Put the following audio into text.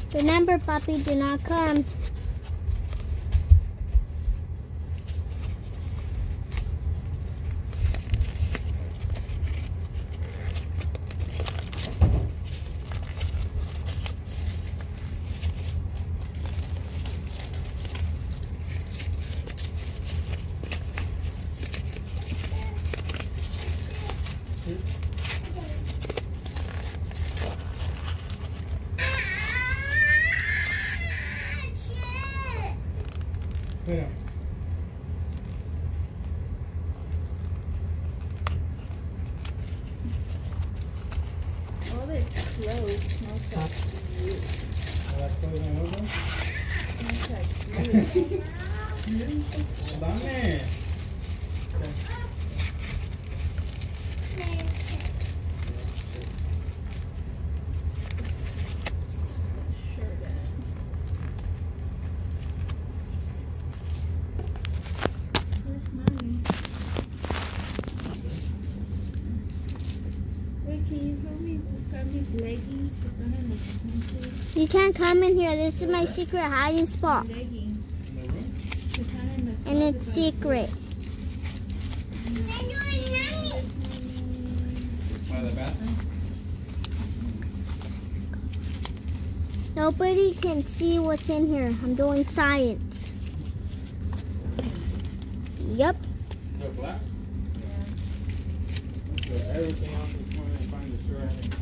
Remember, Papi, do not come. Yeah. All this clothes smells like you. ¿Las cosas en orden? Smells like you. Dame. Shirt in. Where's mommy? Wait, can you help me describe these leggings? Because I have expensive You can't come in here. This is my secret hiding spot. leggings. In the room? They're kind of in the And closet, it's but- secret. By the bathroom? Nobody can see what's in here. I'm doing science. Yep. The black? Yeah. So everything else is going to find the shirt.